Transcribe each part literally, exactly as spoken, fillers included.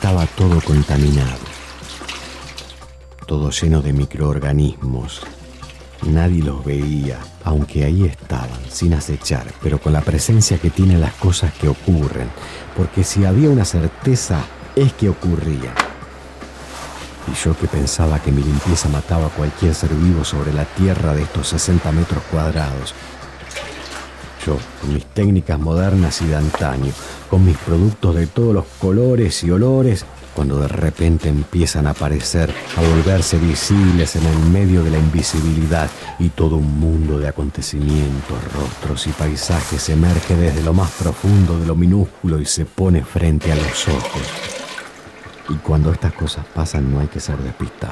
estaba todo contaminado, todo lleno de microorganismos. Nadie los veía, aunque ahí estaban, sin acechar, pero con la presencia que tienen las cosas que ocurren, porque si había una certeza, es que ocurría. Y yo que pensaba que mi limpieza mataba a cualquier ser vivo sobre la tierra de estos sesenta metros cuadrados. Yo, con mis técnicas modernas y de antaño, con mis productos de todos los colores y olores, cuando de repente empiezan a aparecer, a volverse visibles en el medio de la invisibilidad, y todo un mundo de acontecimientos, rostros y paisajes emerge desde lo más profundo de lo minúsculo y se pone frente a los ojos. Y cuando estas cosas pasan no hay que ser despistado.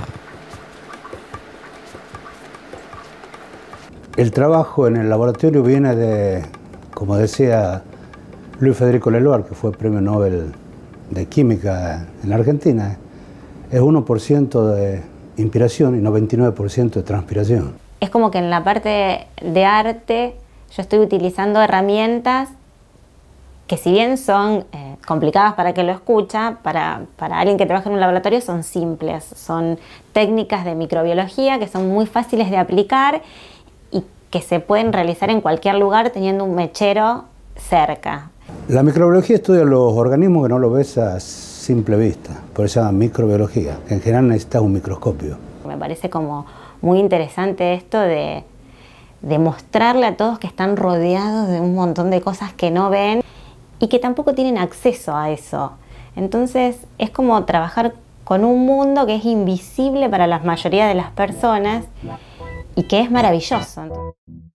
El trabajo en el laboratorio viene de, como decía Luis Federico Leloir, que fue premio Nobel de Química en la Argentina, es uno por ciento de inspiración y noventa y nueve por ciento de transpiración. Es como que en la parte de arte yo estoy utilizando herramientas que, si bien son eh, complicadas para quien lo escucha, para, para alguien que trabaja en un laboratorio son simples. Son técnicas de microbiología que son muy fáciles de aplicar y que se pueden realizar en cualquier lugar teniendo un mechero cerca. La microbiología estudia los organismos que no lo ves a simple vista, por eso se llama microbiología. En general necesitas un microscopio. Me parece como muy interesante esto de, de mostrarle a todos que están rodeados de un montón de cosas que no ven y que tampoco tienen acceso a eso. Entonces es como trabajar con un mundo que es invisible para la mayoría de las personas y que es maravilloso.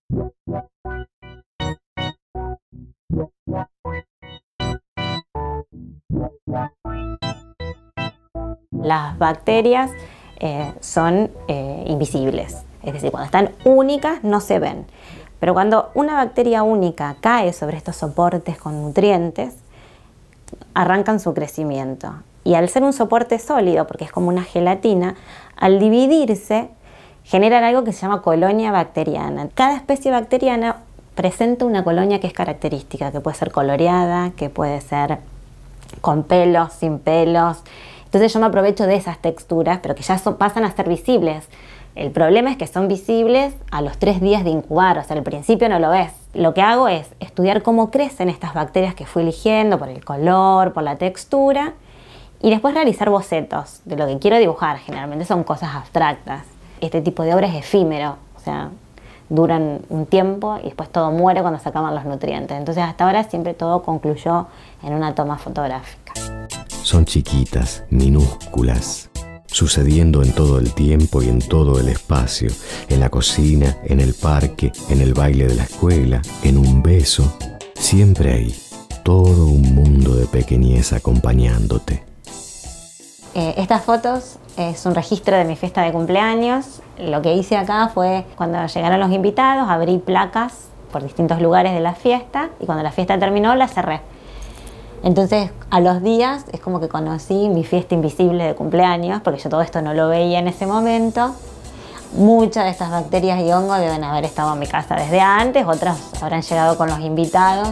Las bacterias eh, son eh, invisibles, es decir, cuando están únicas no se ven. Pero cuando una bacteria única cae sobre estos soportes con nutrientes, arrancan su crecimiento. Y al ser un soporte sólido, porque es como una gelatina, al dividirse generan algo que se llama colonia bacteriana. Cada especie bacteriana presenta una colonia que es característica, que puede ser coloreada, que puede ser con pelos, sin pelos. Entonces yo me aprovecho de esas texturas, pero que ya son, pasan a ser visibles. El problema es que son visibles a los tres días de incubar, o sea, al principio no lo ves. Lo que hago es estudiar cómo crecen estas bacterias que fui eligiendo por el color, por la textura, y después realizar bocetos de lo que quiero dibujar. Generalmente son cosas abstractas. Este tipo de obra es efímero, o sea, duran un tiempo y después todo muere cuando se acaban los nutrientes. Entonces hasta ahora siempre todo concluyó en una toma fotográfica. Son chiquitas, minúsculas, sucediendo en todo el tiempo y en todo el espacio, en la cocina, en el parque, en el baile de la escuela, en un beso. Siempre hay todo un mundo de pequeñez acompañándote. Eh, estas fotos es un registro de mi fiesta de cumpleaños. Lo que hice acá fue, cuando llegaron los invitados, abrí placas por distintos lugares de la fiesta y cuando la fiesta terminó la cerré. Entonces, a los días es como que conocí mi fiesta invisible de cumpleaños, porque yo todo esto no lo veía en ese momento. Muchas de estas bacterias y hongos deben haber estado en mi casa desde antes, otras habrán llegado con los invitados.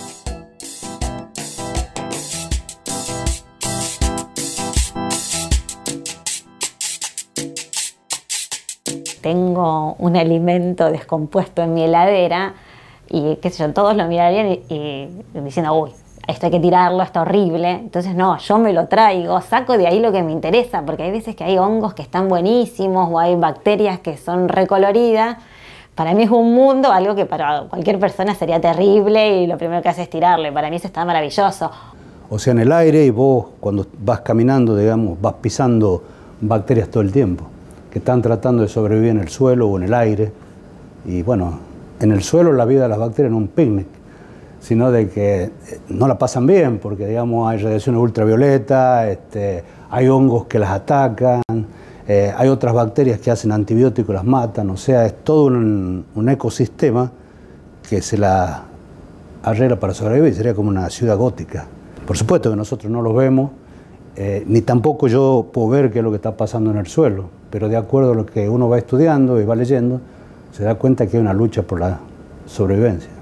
Tengo un alimento descompuesto en mi heladera y qué sé yo, todos lo mirarían y, y diciendo, uy, esto hay que tirarlo, está horrible. Entonces no, yo me lo traigo, saco de ahí lo que me interesa, porque hay veces que hay hongos que están buenísimos o hay bacterias que son recoloridas. Para mí es un mundo, algo que para cualquier persona sería terrible y lo primero que hace es tirarle. Para mí eso está maravilloso. O sea, en el aire, y vos cuando vas caminando, digamos, vas pisando bacterias todo el tiempo, que están tratando de sobrevivir en el suelo o en el aire. Y bueno, en el suelo la vida de las bacterias no es un picnic, sino de que no la pasan bien, porque digamos hay radiación ultravioleta, este, hay hongos que las atacan, eh, hay otras bacterias que hacen antibióticos y las matan, o sea, es todo un, un ecosistema que se la arregla para sobrevivir, sería como una ciudad gótica. Por supuesto que nosotros no los vemos, eh, ni tampoco yo puedo ver qué es lo que está pasando en el suelo, pero de acuerdo a lo que uno va estudiando y va leyendo, se da cuenta que hay una lucha por la sobrevivencia.